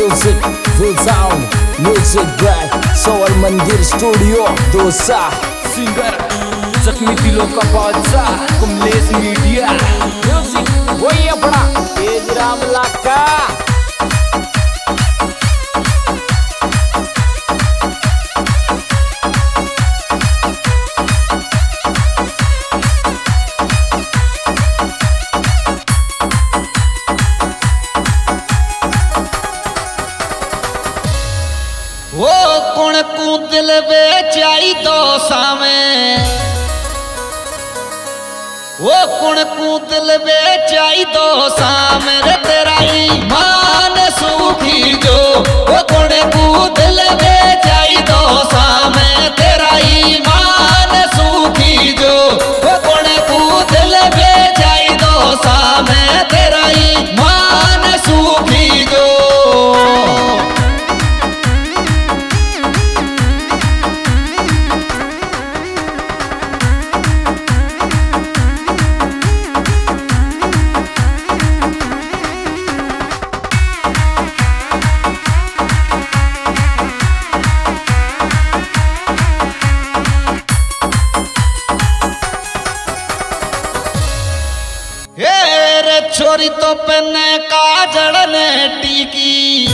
music, full sound, music by सोवर मंदिर studio Dausa. Singer जख्मी दिलों का बादशाह कमलेश मीडिया। म्यूजिक वही अपना तेज राम लाका। वो कुण को दिल बेचाई दो सामे, वो कुण को दिल बेचाई दो सामे रे तेरा ईमान सूखी जो। वो कुण को दिल बेचाई दो सामे तेरा ईमान सूखी जो। वो कुण को दिल बेचाई दो सामे तेरा ईमान सूखी जो। छोरी तो पहने काजल ने टीकी,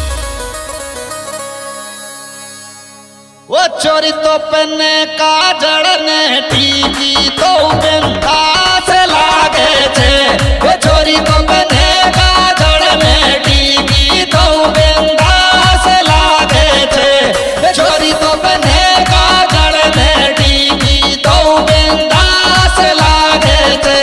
वो छोरी तो पहने काजल ने टीकी तो बिंदास लागे छे। वो छोरी तो पहने काजल ने टीकी तो बिंदास लागे छे। वो छोरी तो पहने काजल ने टीकी तो बिंदास लागे छे।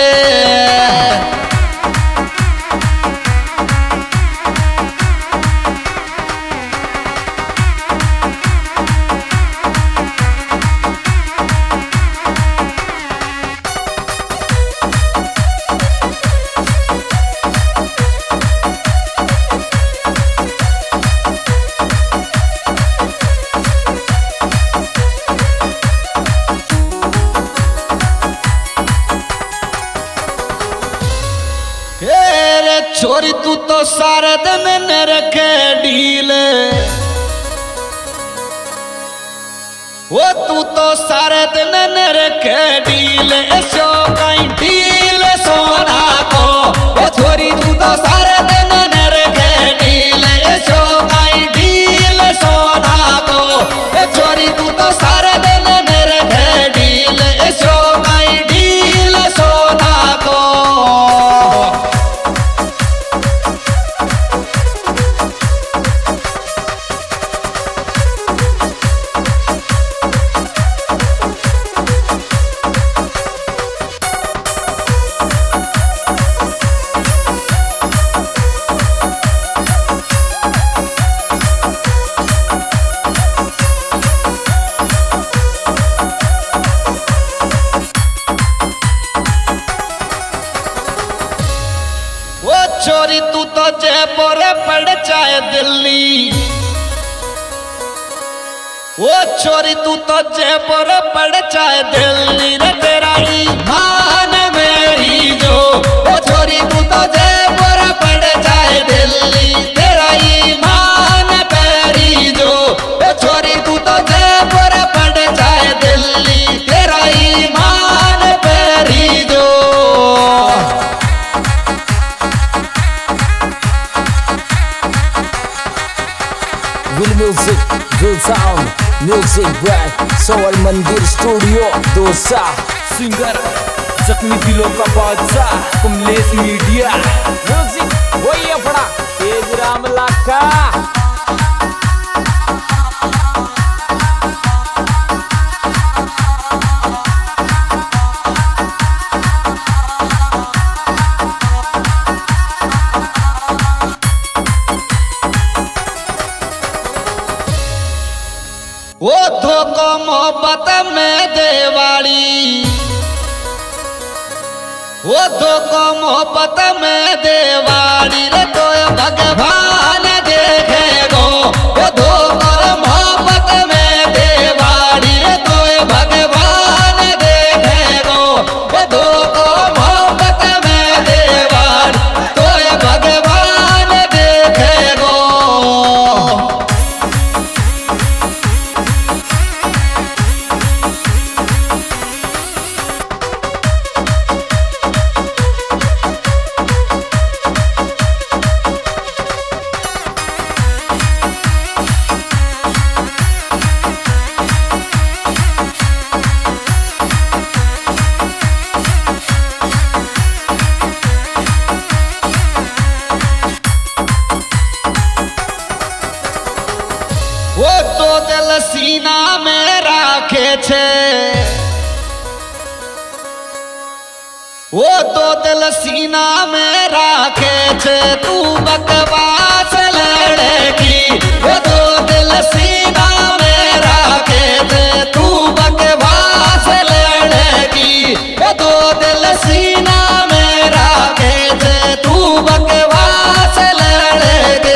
छोरी तू तो सारे दिन न रखे ढील, वो तू तो सारे दिन न रखे ढील। ऐसो कहीं ढील सोना को, वो छोरी तू तो सारे दिन न रखे ढील। ऐसो कहीं ढील सोना को, वो छोरी तू तो सारे दिन न रखे ढील। ऐसो कहीं ढील सोना को। छोरी तू तो जयपुर पड़ जाए दिल्ली, वो छोरी तू तो जयपुर पड़ जाए दिल्ली रे तेरा ईमान मेरी जो। वो छोरी तू तो जयपुर पड़ जाए दिल्ली तेरा ईमान मेरी जो। वो छोरी तू तो जयपुर पड़ जाए दिल्ली तेरा ईमान मेरी जो। Will music, full sound, music by सोवर मंदिर स्टूडियो दोसा। सिंगर जख्मी दिलों का बादशाह कमलेश मीडिया। म्यूजिक वही अपना तेज राम लाका। वो धोखो मोहब्बत में देवाड़ी, वो धोखो मोहब्बत में देवाड़ी रे तो भगवान देखेगो। वो धोखो मोहब्बत में देवाड़ी रे तो भगवान देखेगो। वो धोखो मोहब्बत में देवाड़ी तो भगवान देखेगो। छे वो तो दिल सीना में राखे छे तू बकवास लड़की वो तो दिल सीना में राखे छे तू बकवास लड़की वो तो दिल सीना में राखे छे तू बकवास लड़की।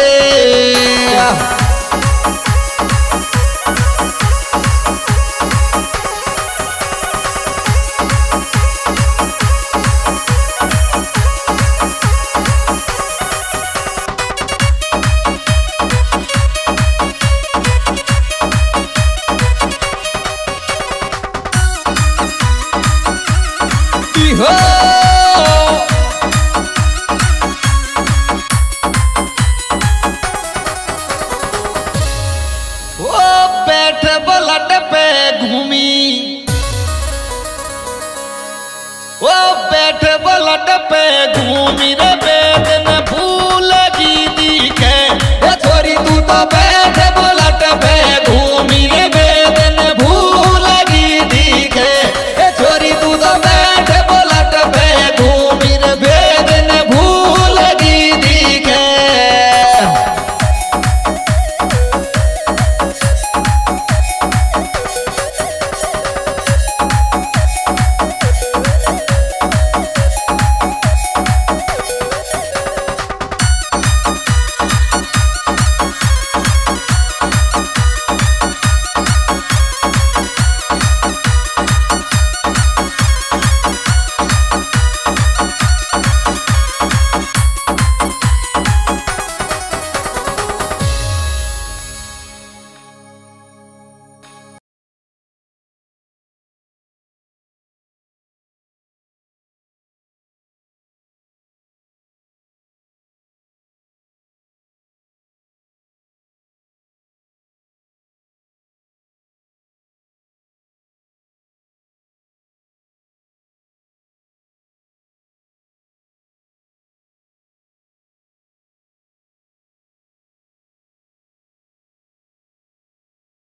हो वो बैठ बलट पे घूमी वो बैठ बलट पे घूमी रे बेदन भूल जी दी के छोरी तू तो